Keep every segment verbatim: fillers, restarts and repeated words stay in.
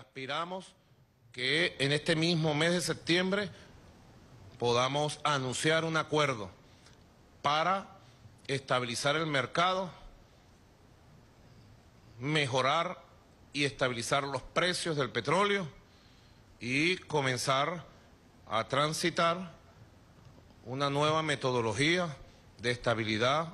aspiramos que en este mismo mes de septiembre podamos anunciar un acuerdo para estabilizar el mercado, mejorar y estabilizar los precios del petróleo y comenzar a transitar una nueva metodología de estabilidad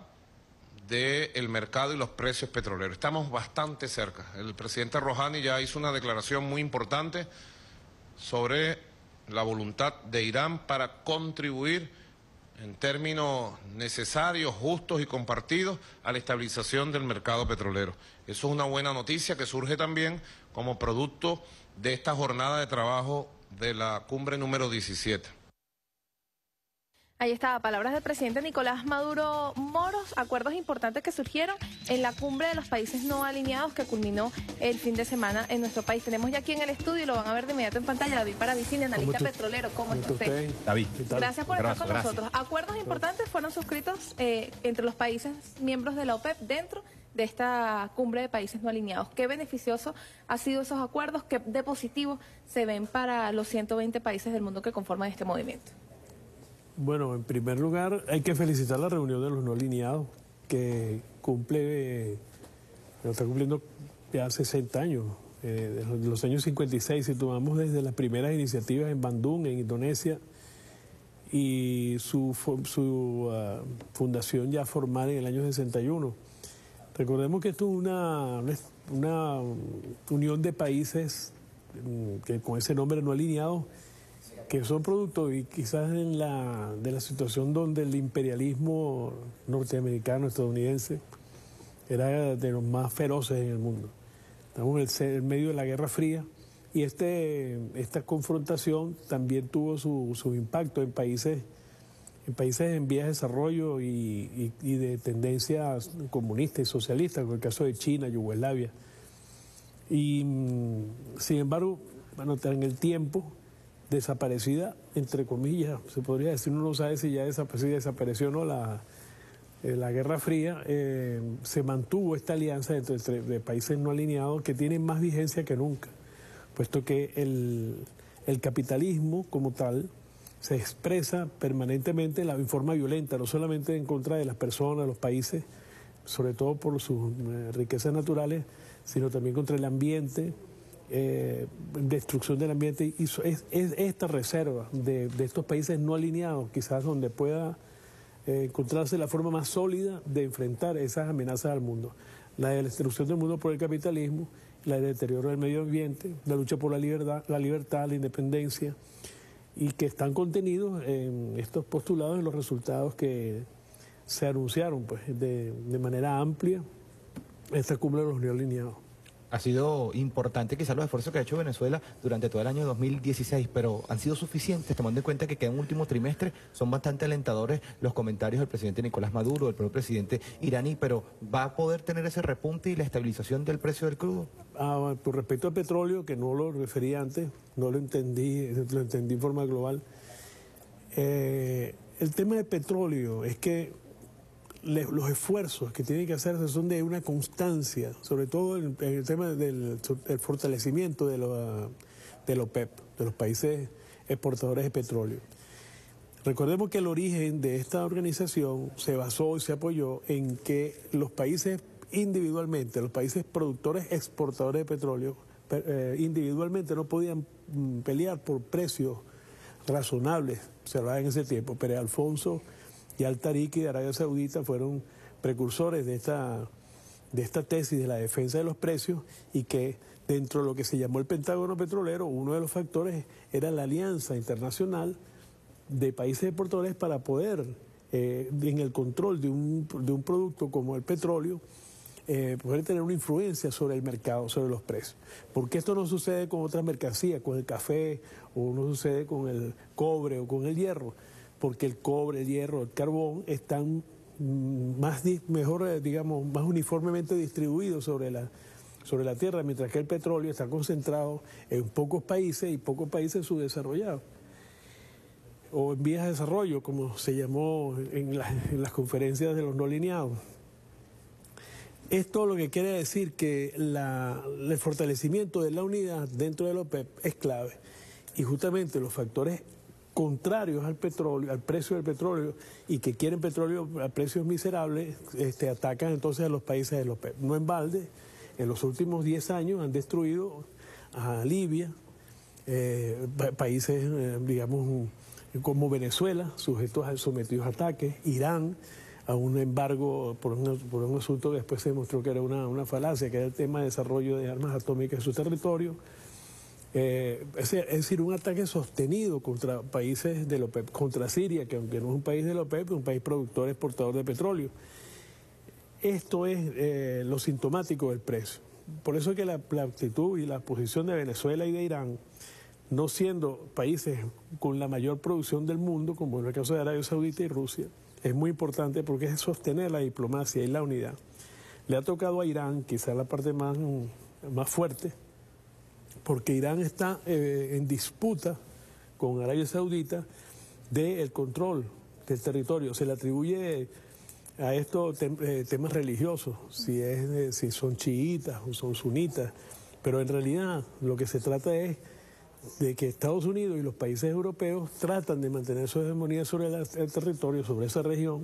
del mercado y los precios petroleros. Estamos bastante cerca. El presidente Rouhani ya hizo una declaración muy importante sobre la voluntad de Irán para contribuir en términos necesarios, justos y compartidos a la estabilización del mercado petrolero. Eso es una buena noticia que surge también como producto de esta jornada de trabajo de la cumbre número diecisiete. Ahí está, palabras del presidente Nicolás Maduro Moros, acuerdos importantes que surgieron en la cumbre de los países no alineados que culminó el fin de semana en nuestro país. Tenemos ya aquí en el estudio, y lo van a ver de inmediato en pantalla, David Paravicini, analista petrolero. ¿Cómo está usted? David. Gracias por estar con Gracias. nosotros. Acuerdos importantes fueron suscritos eh, entre los países miembros de la OPEP dentro de esta cumbre de países no alineados. ¿Qué beneficioso ha sido esos acuerdos? ¿Qué de positivo se ven para los ciento veinte países del mundo que conforman este movimiento? Bueno, en primer lugar hay que felicitar la reunión de los no alineados, que cumple, eh, está cumpliendo ya sesenta años, eh, de los años cincuenta y seis, si tomamos desde las primeras iniciativas en Bandung, en Indonesia, y su, su uh, fundación ya formal en el año sesenta y uno. Recordemos que esto es una, una unión de países que con ese nombre no alineados, que son producto y quizás en la, de la situación donde el imperialismo norteamericano, estadounidense, era de los más feroces en el mundo. Estamos en, el, en medio de la Guerra Fría y este, esta confrontación también tuvo su, su impacto en países, en países en vías de desarrollo y, y, y de tendencias comunistas y socialistas, como el caso de China, Yugoslavia. Y sin embargo, bueno, en el tiempo desaparecida, entre comillas, se podría decir, uno no sabe si ya desapareció, desapareció o no la, eh, la Guerra Fría, eh, se mantuvo esta alianza entre, entre de países no alineados que tienen más vigencia que nunca, puesto que el, el capitalismo como tal se expresa permanentemente en forma violenta, no solamente en contra de las personas, los países, sobre todo por sus eh, riquezas naturales, sino también contra el ambiente, Eh, destrucción del ambiente, y es, es esta reserva de, de estos países no alineados quizás donde pueda eh, encontrarse la forma más sólida de enfrentar esas amenazas al mundo, la de la destrucción del mundo por el capitalismo, la del deterioro del medio ambiente, la lucha por la libertad, la libertad, la independencia, y que están contenidos en estos postulados, en los resultados que se anunciaron pues de, de manera amplia esta cumbre de los no alineados. Ha sido importante quizás los esfuerzos que ha hecho Venezuela durante todo el año dos mil dieciséis, pero ¿han sido suficientes tomando en cuenta que queda un último trimestre? Son bastante alentadores los comentarios del presidente Nicolás Maduro, del propio presidente iraní, pero ¿va a poder tener ese repunte y la estabilización del precio del crudo? Ah, por respecto al petróleo, que no lo referí antes, no lo entendí, lo entendí en forma global. Eh, el tema del petróleo es que los esfuerzos que tienen que hacerse son de una constancia, sobre todo en, en el tema del el fortalecimiento de la, de la OPEP, de los países exportadores de petróleo. Recordemos que el origen de esta organización se basó y se apoyó en que los países individualmente, los países productores exportadores de petróleo, eh, individualmente no podían mm, pelear por precios razonables, se hablaba en ese tiempo. Pérez Alfonso y Al-Tariki de Arabia Saudita fueron precursores de esta, de esta tesis de la defensa de los precios, y que dentro de lo que se llamó el Pentágono Petrolero, uno de los factores era la alianza internacional de países exportadores para poder, eh, en el control de un, de un producto como el petróleo, eh, poder tener una influencia sobre el mercado, sobre los precios. Porque esto no sucede con otras mercancías, con el café, o no sucede con el cobre o con el hierro, porque el cobre, el hierro, el carbón están más, mejor, digamos, más uniformemente distribuidos sobre la, sobre la tierra, mientras que el petróleo está concentrado en pocos países y pocos países subdesarrollados, o en vías de desarrollo, como se llamó en, la, en las conferencias de los no alineados. Esto lo que quiere decir que la, el fortalecimiento de la unidad dentro de la OPEP es clave. Y justamente los factores contrarios al petróleo, al precio del petróleo, y que quieren petróleo a precios miserables, este, atacan entonces a los países de la OPEP. No en balde, en los últimos diez años han destruido a Libia, eh, pa países, eh, digamos, como Venezuela, sujetos a, sometidos a ataques, Irán, a un embargo por un, por un asunto que después se demostró que era una, una falacia, que era el tema de desarrollo de armas atómicas en su territorio. Eh, es, es decir, un ataque sostenido contra países de la OPEP, contra Siria, que aunque no es un país de la OPEP, es un país productor, exportador de petróleo. Esto es eh, lo sintomático del precio. Por eso es que la, la actitud y la posición de Venezuela y de Irán, no siendo países con la mayor producción del mundo, como en el caso de Arabia Saudita y Rusia, es muy importante porque es sostener la diplomacia y la unidad. Le ha tocado a Irán, quizá la parte más, más fuerte, porque Irán está eh, en disputa con Arabia Saudita del control del territorio. Se le atribuye a estos tem eh, temas religiosos, si, es, eh, si son chiitas o son sunitas, pero en realidad lo que se trata es de que Estados Unidos y los países europeos tratan de mantener su hegemonía sobre la, el territorio, sobre esa región,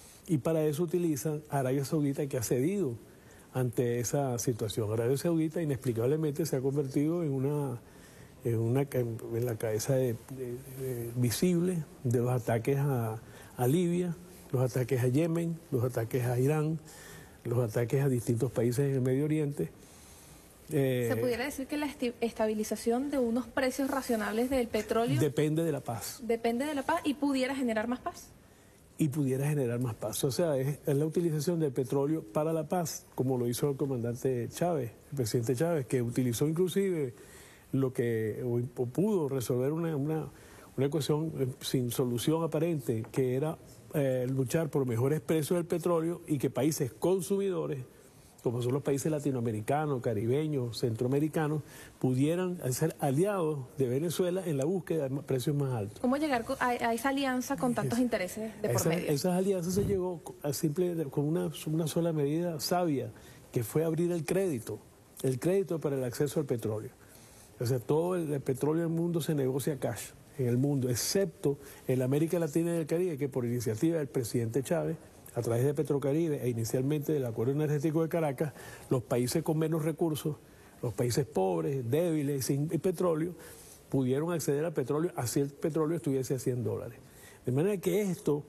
y para eso utilizan a Arabia Saudita, que ha cedido ante esa situación. Arabia Saudita inexplicablemente se ha convertido en una, en, una, en la cabeza de, de, de, visible de los ataques a, a Libia, los ataques a Yemen, los ataques a Irán, los ataques a distintos países en el Medio Oriente. Eh, ¿Se pudiera decir que la estabilización de unos precios racionales del petróleo depende de la paz? Depende de la paz y pudiera generar más paz. Y pudiera generar más paz. O sea, es, es la utilización del petróleo para la paz, como lo hizo el comandante Chávez, el presidente Chávez, que utilizó inclusive lo que o, o pudo resolver una, una, una ecuación sin solución aparente, que era eh, luchar por mejores precios del petróleo y que países consumidores, como son los países latinoamericanos, caribeños, centroamericanos, pudieran ser aliados de Venezuela en la búsqueda de precios más altos. ¿Cómo llegar a, a esa alianza con tantos es, intereses de por esa, medio? Esas alianzas se llegó a simple, con una, una sola medida sabia, que fue abrir el crédito, el crédito para el acceso al petróleo. O sea, todo el, el petróleo del mundo se negocia cash, en el mundo, excepto en la América Latina y el Caribe, que por iniciativa del presidente Chávez, a través de Petrocaribe e inicialmente del Acuerdo Energético de Caracas, los países con menos recursos, los países pobres, débiles, sin petróleo, pudieron acceder al petróleo, así el petróleo estuviese a cien dólares. De manera que esto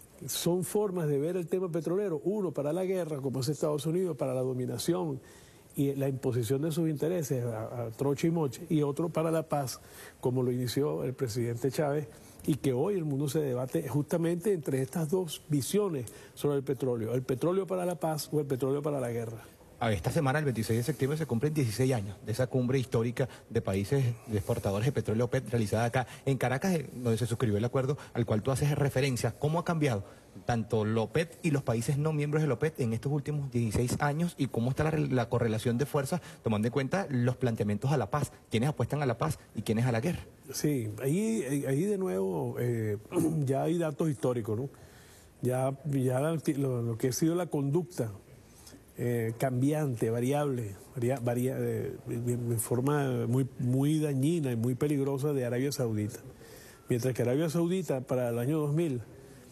son formas de ver el tema petrolero, uno para la guerra, como es Estados Unidos, para la dominación y la imposición de sus intereses a, a troche y moche, y otro para la paz, como lo inició el presidente Chávez, y que hoy el mundo se debate justamente entre estas dos visiones sobre el petróleo, el petróleo para la paz o el petróleo para la guerra. A esta semana, el veintiséis de septiembre, se cumplen dieciséis años de esa cumbre histórica de países de exportadores de petróleo OPEP realizada acá en Caracas, donde se suscribió el acuerdo al cual tú haces referencia. ¿Cómo ha cambiado tanto la OPEP y los países no miembros de la OPEP en estos últimos dieciséis años? ¿Y cómo está la, la correlación de fuerzas, tomando en cuenta los planteamientos a la paz? ¿Quiénes apuestan a la paz y quiénes a la guerra? Sí, ahí, ahí de nuevo eh, ya hay datos históricos, ¿no? Ya, ya lo, lo que ha sido la conducta Eh, cambiante, variable, varia, varia, eh, en forma muy, muy dañina y muy peligrosa de Arabia Saudita. Mientras que Arabia Saudita para el año dos mil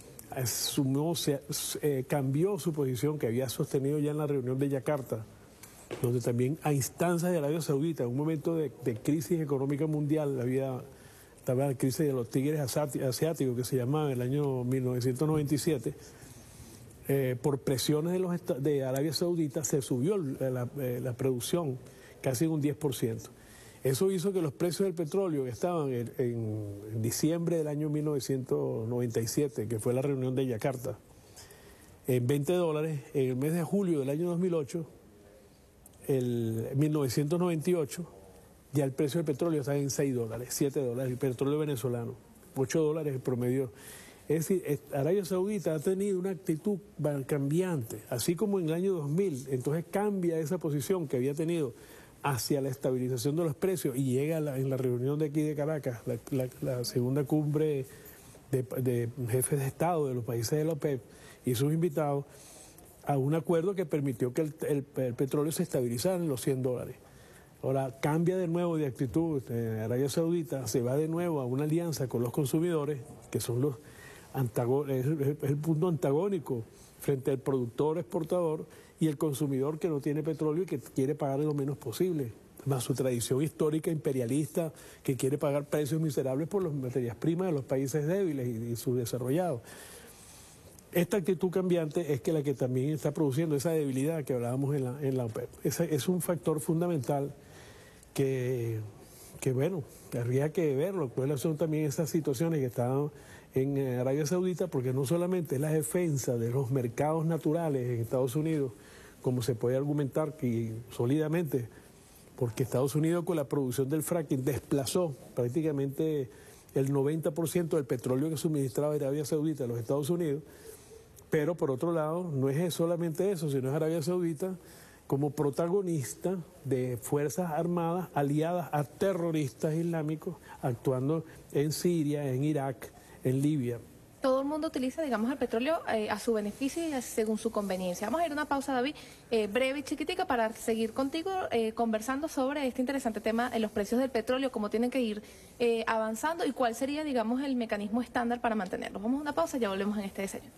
asumió, se, eh, cambió su posición que había sostenido ya en la reunión de Yakarta, donde también a instancias de Arabia Saudita, en un momento de, de crisis económica mundial, había estaba la crisis de los tigres asiáticos que se llamaba en el año mil novecientos noventa y siete, Eh, por presiones de, los de Arabia Saudita se subió la, eh, la producción casi en un diez por ciento. Eso hizo que los precios del petróleo que estaban en, en, en diciembre del año mil novecientos noventa y siete, que fue la reunión de Yakarta, en veinte dólares, en el mes de julio del año dos mil ocho, el mil novecientos noventa y ocho, ya el precio del petróleo estaba en seis dólares, siete dólares, el petróleo venezolano, ocho dólares el promedio. Es decir, Arabia Saudita ha tenido una actitud cambiante, así como en el año dos mil, entonces cambia esa posición que había tenido hacia la estabilización de los precios y llega a la, en la reunión de aquí de Caracas, la, la, la segunda cumbre de, de jefes de Estado de los países de la OPEP y sus invitados, a un acuerdo que permitió que el, el, el petróleo se estabilizara en los cien dólares. Ahora cambia de nuevo de actitud, eh, Arabia Saudita se va de nuevo a una alianza con los consumidores, que son los antagónicos, es, es el punto antagónico frente al productor exportador y el consumidor que no tiene petróleo y que quiere pagar lo menos posible, más su tradición histórica imperialista que quiere pagar precios miserables por las materias primas de los países débiles y, y subdesarrollados. Esta actitud cambiante es que la que también está produciendo esa debilidad que hablábamos en la, en la OPEP. Ese es un factor fundamental que, que, bueno, habría que verlo, cuáles son también esas situaciones que están en Arabia Saudita, porque no solamente es la defensa de los mercados naturales en Estados Unidos, como se puede argumentar que sólidamente, porque Estados Unidos con la producción del fracking desplazó prácticamente el noventa por ciento del petróleo que suministraba Arabia Saudita a los Estados Unidos, pero por otro lado no es solamente eso, sino es Arabia Saudita como protagonista de fuerzas armadas aliadas a terroristas islámicos actuando en Siria, en Irak, en Libia. Todo el mundo utiliza, digamos, el petróleo eh, a su beneficio y según su conveniencia. Vamos a ir a una pausa, David, eh, breve y chiquitica para seguir contigo eh, conversando sobre este interesante tema de los precios del petróleo, cómo tienen que ir eh, avanzando y cuál sería, digamos, el mecanismo estándar para mantenerlos. Vamos a una pausa y ya volvemos en este desayuno.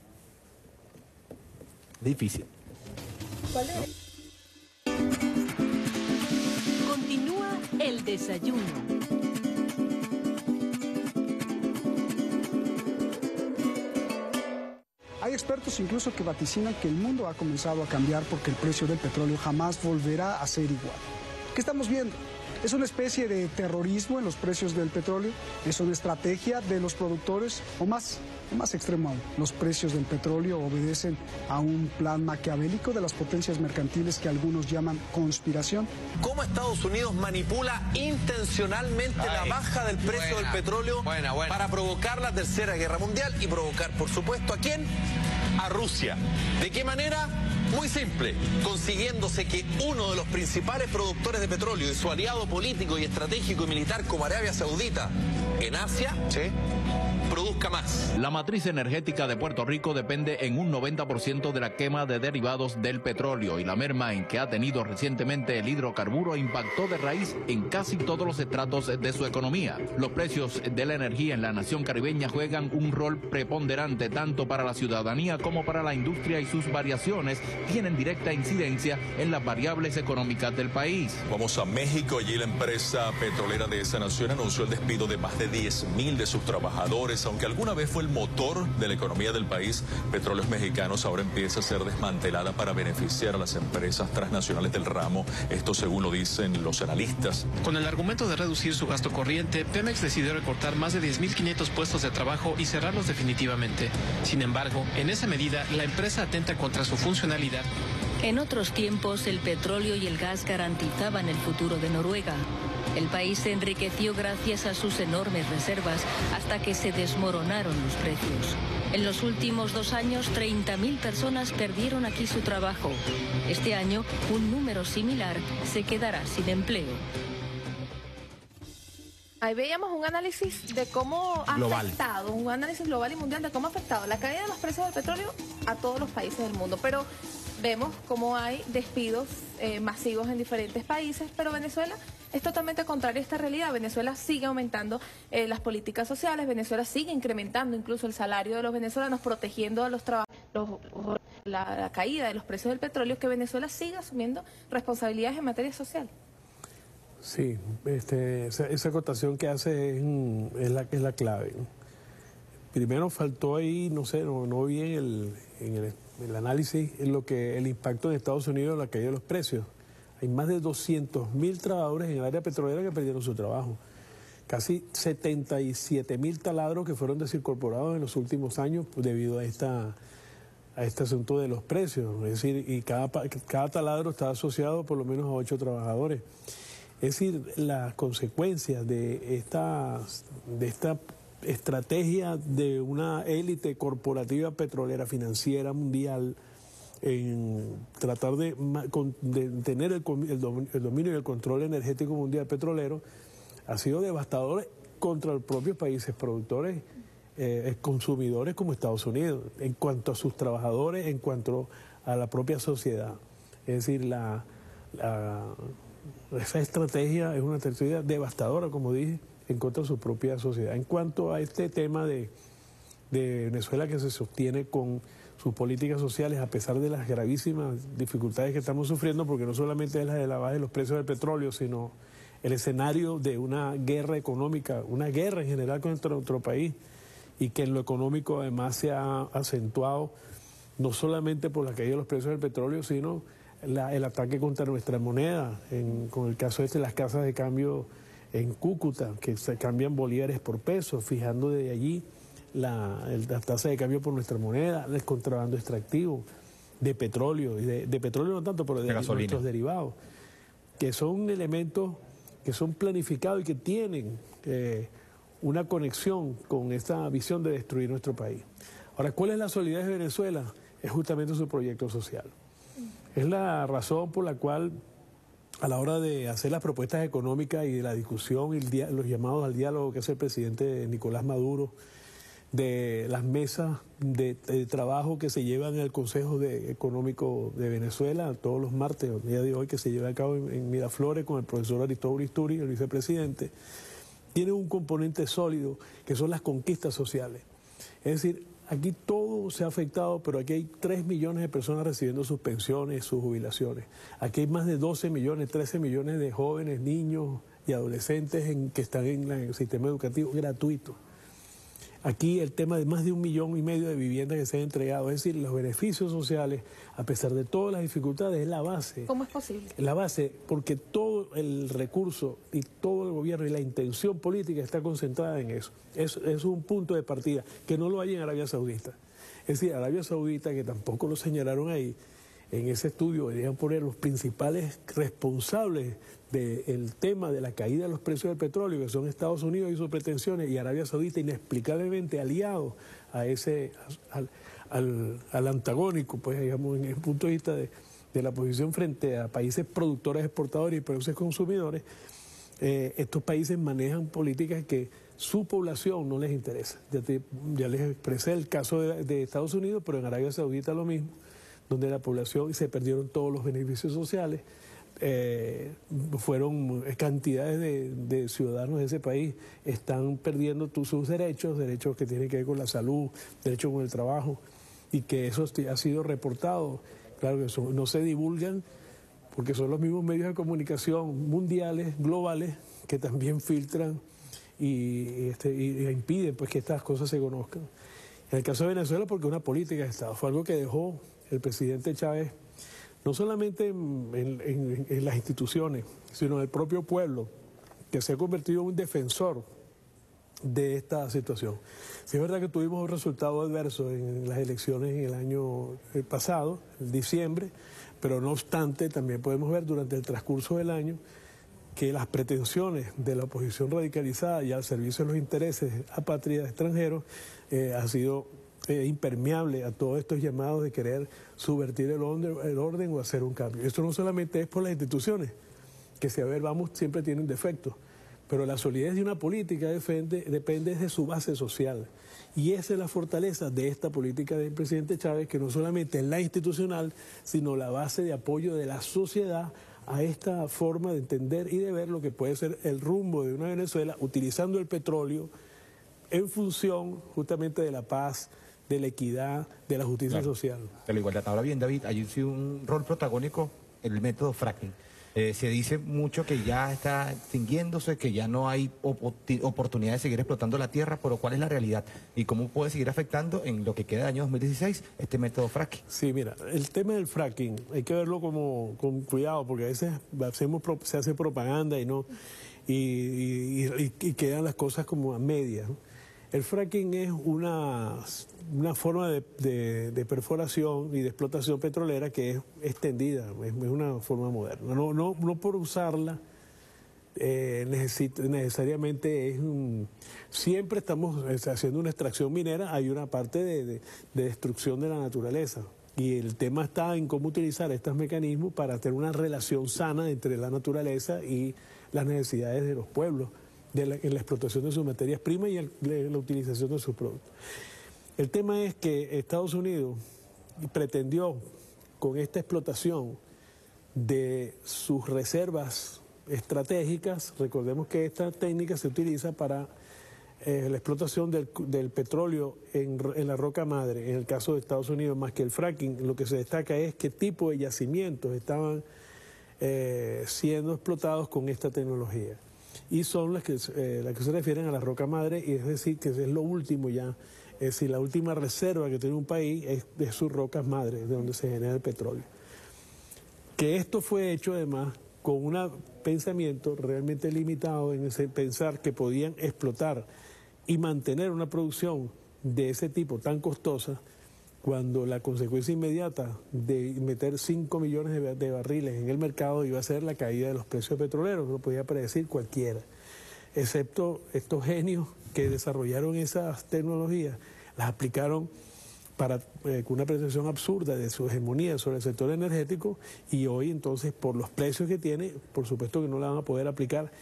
Difícil. ¿Cuál es? Continúa el desayuno. Hay expertos incluso que vaticinan que el mundo ha comenzado a cambiar porque el precio del petróleo jamás volverá a ser igual. ¿Qué estamos viendo? ¿Es una especie de terrorismo en los precios del petróleo? ¿Es una estrategia de los productores? O más, o más extremo aún, los precios del petróleo obedecen a un plan maquiavélico de las potencias mercantiles que algunos llaman conspiración. ¿Cómo Estados Unidos manipula intencionalmente Ay, la baja del precio buena, del petróleo buena, buena. para provocar la Tercera Guerra Mundial y provocar, por supuesto, ¿a quién? A Rusia. ¿De qué manera? Muy simple, consiguiéndose que uno de los principales productores de petróleo y su aliado político y estratégico y militar como Arabia Saudita en Asia, ¿sí?, produzca más. La matriz energética de Puerto Rico depende en un noventa por ciento de la quema de derivados del petróleo y la merma en que ha tenido recientemente el hidrocarburo impactó de raíz en casi todos los estratos de su economía. Los precios de la energía en la nación caribeña juegan un rol preponderante tanto para la ciudadanía como para la industria y sus variaciones tienen directa incidencia en las variables económicas del país. Vamos a México, allí la empresa petrolera de esa nación anunció el despido de más de diez mil de sus trabajadores. Aunque alguna vez fue el motor de la economía del país, Petróleos Mexicanos ahora empieza a ser desmantelada para beneficiar a las empresas transnacionales del ramo, esto según lo dicen los analistas. Con el argumento de reducir su gasto corriente, Pemex decidió recortar más de diez mil quinientos puestos de trabajo y cerrarlos definitivamente. Sin embargo, en esa medida, la empresa atenta contra su funcionalidad. En otros tiempos, el petróleo y el gas garantizaban el futuro de Noruega. El país se enriqueció gracias a sus enormes reservas hasta que se desmoronaron los precios. En los últimos dos años, treinta mil personas perdieron aquí su trabajo. Este año, un número similar se quedará sin empleo. Ahí veíamos un análisis de cómo ha global. afectado, un análisis global y mundial de cómo ha afectado la caída de los precios del petróleo a todos los países del mundo. Pero vemos cómo hay despidos eh, masivos en diferentes países, pero Venezuela es totalmente contrario a esta realidad. Venezuela sigue aumentando eh, las políticas sociales, Venezuela sigue incrementando incluso el salario de los venezolanos, protegiendo a los trabajadores, la, la caída de los precios del petróleo, que Venezuela sigue asumiendo responsabilidades en materia social. Sí, este, esa, esa acotación que hace es, es, la, es la clave, ¿no? Primero faltó ahí, no sé, no, no vi en el, en el, el análisis en lo que el impacto en Estados Unidos de la caída de los precios. Hay más de doscientos mil trabajadores en el área petrolera que perdieron su trabajo. Casi setenta y siete mil taladros que fueron desincorporados en los últimos años debido a esta a este asunto de los precios. Es decir, y cada, cada taladro está asociado por lo menos a ocho trabajadores. Es decir, las consecuencias de esta, de esta estrategia de una élite corporativa petrolera financiera mundial en tratar de, de tener el, el dominio y el control energético mundial petrolero ha sido devastador contra los propios países productores, eh, consumidores como Estados Unidos, en cuanto a sus trabajadores, en cuanto a la propia sociedad. Es decir, la, la, esa estrategia es una estrategia devastadora, como dije, en contra de su propia sociedad. En cuanto a este tema de, de Venezuela que se sostiene con sus políticas sociales, a pesar de las gravísimas dificultades que estamos sufriendo, porque no solamente es la de la baja de los precios del petróleo, sino el escenario de una guerra económica, una guerra en general contra nuestro país, y que en lo económico además se ha acentuado no solamente por la caída de los precios del petróleo, sino la, el ataque contra nuestra moneda, en, con el caso este de las casas de cambio en Cúcuta, que se cambian bolívares por pesos, fijando de allí la, la tasa de cambio por nuestra moneda, el contrabando extractivo de petróleo, y de, de petróleo no tanto, pero de, de nuestros derivados, que son elementos que son planificados y que tienen eh, una conexión con esta visión de destruir nuestro país. Ahora, ¿cuál es la solidez de Venezuela? Es justamente su proyecto social. Es la razón por la cual, a la hora de hacer las propuestas económicas y de la discusión y el los llamados al diálogo que hace el presidente Nicolás Maduro, de las mesas de, de trabajo que se llevan en el Consejo de, Económico de Venezuela todos los martes, el día de hoy, que se lleva a cabo en, en Miraflores con el profesor Aristóbulo Isturi, el vicepresidente, tiene un componente sólido que son las conquistas sociales. Es decir, aquí todo se ha afectado, pero aquí hay tres millones de personas recibiendo sus pensiones, sus jubilaciones. Aquí hay más de doce millones, trece millones de jóvenes, niños y adolescentes en, que están en, la, en el sistema educativo gratuito. Aquí el tema de más de un millón y medio de viviendas que se han entregado, es decir, los beneficios sociales, a pesar de todas las dificultades, es la base. ¿Cómo es posible? La base, porque todo el recurso y todo el gobierno y la intención política está concentrada en eso. Es, es un punto de partida, que no lo hay en Arabia Saudita. Es decir, Arabia Saudita, que tampoco lo señalaron ahí, en ese estudio deberían poner los principales responsables del tema de la caída de los precios del petróleo, que son Estados Unidos y sus pretensiones, y Arabia Saudita inexplicablemente aliado a ese, al, al, al antagónico, pues digamos, en el punto de vista de, de la posición frente a países productores, exportadores y países consumidores. Eh, estos países manejan políticas que su población no les interesa. Ya, te, ya les expresé el caso de, de Estados Unidos, pero en Arabia Saudita lo mismo, donde la población se perdieron todos los beneficios sociales, eh, fueron cantidades de, de ciudadanos de ese país, están perdiendo tu, sus derechos, derechos que tienen que ver con la salud, derechos con el trabajo, y que eso ha sido reportado. Claro que eso no se divulgan, porque son los mismos medios de comunicación mundiales, globales, que también filtran y, este, y impiden pues, que estas cosas se conozcan. En el caso de Venezuela, porque una política de Estado, fue algo que dejó el presidente Chávez, no solamente en, en, en las instituciones, sino en el propio pueblo, que se ha convertido en un defensor de esta situación. Sí, es verdad que tuvimos un resultado adverso en las elecciones en el año pasado, en diciembre, pero no obstante también podemos ver durante el transcurso del año que las pretensiones de la oposición radicalizada y al servicio de los intereses apátridas extranjeros eh, ha sido eh, impermeable a todos estos llamados de querer subvertir el orden, el orden o hacer un cambio. Esto no solamente es por las instituciones, que si a ver vamos siempre tienen defectos, pero la solidez de una política depende, depende de su base social. Y esa es la fortaleza de esta política del presidente Chávez, que no solamente es la institucional, sino la base de apoyo de la sociedad a esta forma de entender y de ver lo que puede ser el rumbo de una Venezuela, utilizando el petróleo en función justamente de la paz, de la equidad, de la justicia claro, social. De la igualdad. Ahora bien, David, hay un rol protagónico en el método fracking. Eh, se dice mucho que ya está extinguiéndose, que ya no hay op oportunidad de seguir explotando la tierra, pero ¿cuál es la realidad? ¿Y cómo puede seguir afectando en lo que queda del año dos mil dieciséis este método fracking? Sí, mira, el tema del fracking hay que verlo como con cuidado, porque a veces hacemos, se hace propaganda y no y, y, y, y quedan las cosas como a medias, ¿no? El fracking es una, una forma de, de, de perforación y de explotación petrolera que es extendida, es, es una forma moderna. No, no, no por usarla eh, necesita, necesariamente es un... Siempre estamos haciendo una extracción minera, hay una parte de, de, de destrucción de la naturaleza. Y el tema está en cómo utilizar estos mecanismos para tener una relación sana entre la naturaleza y las necesidades de los pueblos, de la, en la explotación de sus materias primas y el, de la utilización de sus productos. El tema es que Estados Unidos pretendió con esta explotación de sus reservas estratégicas. Recordemos que esta técnica se utiliza para eh, la explotación del, del petróleo en, en la roca madre. En el caso de Estados Unidos, más que el fracking, lo que se destaca es qué tipo de yacimientos estaban eh, siendo explotados con esta tecnología. Y son las que, eh, las que se refieren a la roca madre, y es decir, que es lo último ya. Es decir, la última reserva que tiene un país es de sus rocas madres, de donde se genera el petróleo. Que esto fue hecho además con un pensamiento realmente limitado en ese pensar que podían explotar y mantener una producción de ese tipo tan costosa, cuando la consecuencia inmediata de meter cinco millones de, de barriles en el mercado iba a ser la caída de los precios petroleros. Lo podía predecir cualquiera, excepto estos genios que desarrollaron esas tecnologías, las aplicaron para, eh, con una percepción absurda de su hegemonía sobre el sector energético, y hoy entonces por los precios que tiene, por supuesto que no la van a poder aplicar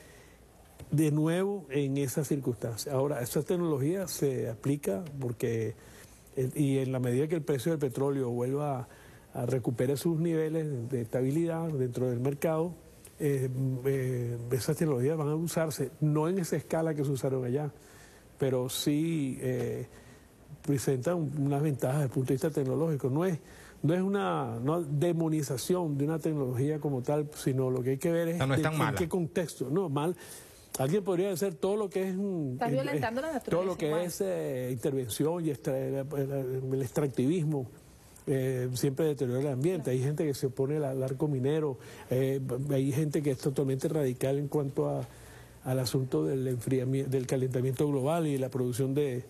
de nuevo en esas circunstancias. Ahora, esa tecnología se aplica porque, eh, y en la medida que el precio del petróleo vuelva a, a recuperar sus niveles de estabilidad dentro del mercado, eh, eh, esas tecnologías van a usarse, no en esa escala que se usaron allá, pero sí eh, presentan unas ventajas desde el punto de vista tecnológico. No es, no es una no demonización de una tecnología como tal, sino lo que hay que ver es no, no es de, tan en qué contexto. No, mal. Alguien podría decir todo lo que es... Está violentando eh, la naturaleza. Todo lo que igual. es eh, intervención y extra, el, el extractivismo. Eh, siempre deteriora el ambiente. Hay gente que se opone al, al arco minero, eh, hay gente que es totalmente radical en cuanto a, al asunto del enfriamiento, del calentamiento global y la producción de,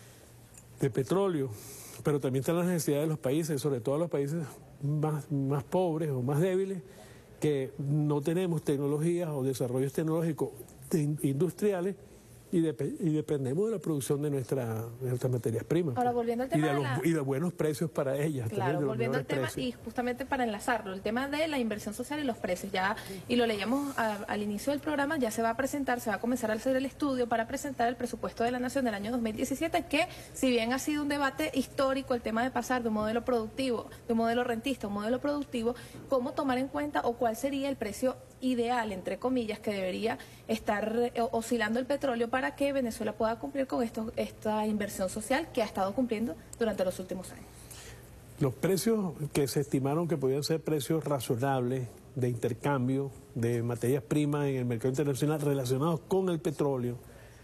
de petróleo, pero también están las necesidades de los países, sobre todo los países más, más pobres o más débiles, que no tenemos tecnologías o desarrollos tecnológicos industriales y, de, y dependemos de la producción de, nuestra, de nuestras materias primas. Ahora, volviendo al tema y de, de, los, la... y de buenos precios para ellas. Claro, de volviendo al tema precios. y justamente para enlazarlo, el tema de la inversión social y los precios, ya, y lo leíamos a, al inicio del programa, ya se va a presentar, se va a comenzar a hacer el estudio para presentar el presupuesto de la Nación del año dos mil diecisiete, que si bien ha sido un debate histórico el tema de pasar de un modelo productivo, de un modelo rentista a un modelo productivo, cómo tomar en cuenta o cuál sería el precio ideal, entre comillas, que debería estar eh, oscilando el petróleo para que Venezuela pueda cumplir con esto, esta inversión social que ha estado cumpliendo durante los últimos años. Los precios que se estimaron que podían ser precios razonables de intercambio de materias primas en el mercado internacional relacionados con el petróleo,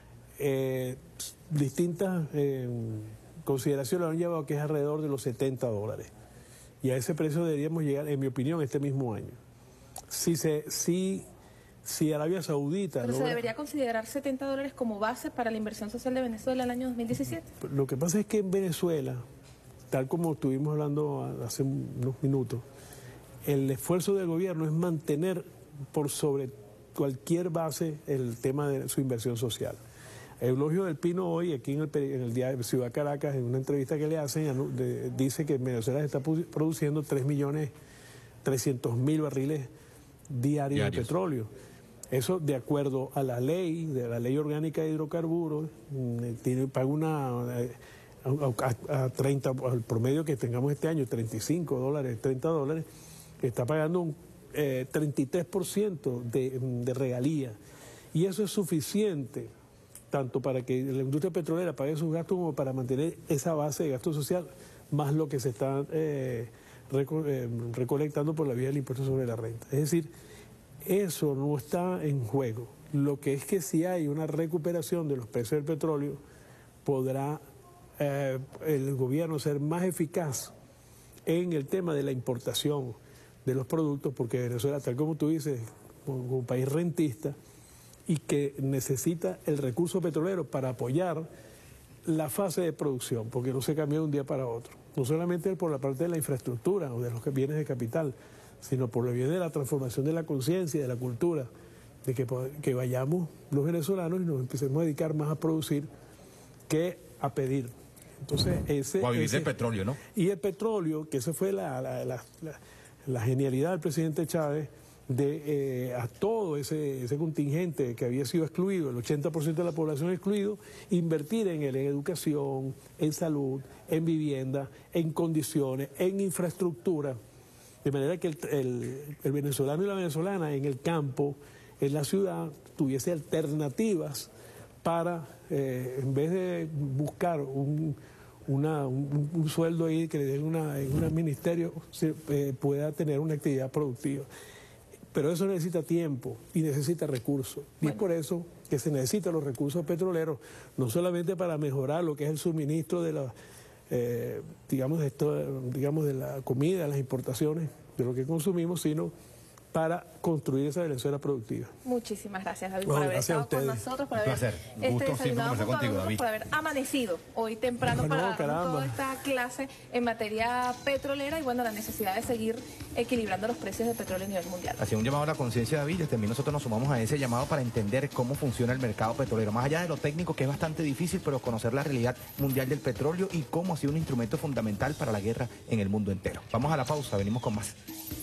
eh, distintas eh, consideraciones lo han llevado a que es alrededor de los setenta dólares. Y a ese precio deberíamos llegar, en mi opinión, este mismo año. Si, se, si, si Arabia Saudita... Pero logra... se debería considerar setenta dólares como base para la inversión social de Venezuela el año dos mil diecisiete. Lo que pasa es que en Venezuela, tal como estuvimos hablando hace unos minutos, el esfuerzo del gobierno es mantener por sobre cualquier base el tema de su inversión social. Eulogio del Pino hoy, aquí en el, en el diario Ciudad Caracas, en una entrevista que le hacen, de, dice que en Venezuela se está produciendo tres millones trescientos mil barriles diarios, diarios de petróleo. Eso de acuerdo a la ley, de la ley orgánica de hidrocarburos, tiene, paga una... A, a, a treinta, al promedio que tengamos este año, treinta y cinco dólares, treinta dólares, está pagando un eh, treinta y tres por ciento de, de regalía. Y eso es suficiente tanto para que la industria petrolera pague sus gastos como para mantener esa base de gasto social, más lo que se está eh, reco eh, recolectando por la vía del impuesto sobre la renta. Es decir, eso no está en juego. Lo que es que si hay una recuperación de los precios del petróleo, podrá eh, el gobierno ser más eficaz en el tema de la importación de los productos, porque Venezuela, tal como tú dices, como un país rentista, y que necesita el recurso petrolero para apoyar la fase de producción, porque no se cambia de un día para otro. No solamente por la parte de la infraestructura o de los bienes de capital, sino por el bien de la transformación de la conciencia y de la cultura, de que, que vayamos los venezolanos y nos empecemos a dedicar más a producir que a pedir. Entonces, ese, o a vivir ese, del petróleo, ¿no? Y el petróleo, que esa fue la, la, la, la, la genialidad del presidente Chávez, de eh, a todo ese, ese contingente que había sido excluido, el ochenta por ciento de la población excluido, invertir en él, en educación, en salud, en vivienda, en condiciones, en infraestructura, de manera que el, el, el venezolano y la venezolana en el campo, en la ciudad, tuviese alternativas para, eh, en vez de buscar un, una, un, un sueldo ahí que le den una, en un ministerio, se, eh, pueda tener una actividad productiva. Pero eso necesita tiempo y necesita recursos. Y bueno, es por eso que se necesitan los recursos petroleros, no solamente para mejorar lo que es el suministro de la, eh, digamos, de esto, digamos, de la comida, las importaciones, de lo que consumimos, sino para construir esa Venezuela productiva. Muchísimas gracias, David, no, por haber estado con nosotros, por haber este, desayunado junto contigo, David. Por haber amanecido hoy temprano no, para no, toda esta clase en materia petrolera y bueno, la necesidad de seguir equilibrando los precios del petróleo a nivel mundial. Hacía un llamado a la conciencia, David, y también nosotros nos sumamos a ese llamado para entender cómo funciona el mercado petrolero, más allá de lo técnico, que es bastante difícil, pero conocer la realidad mundial del petróleo y cómo ha sido un instrumento fundamental para la guerra en el mundo entero. Vamos a la pausa, venimos con más.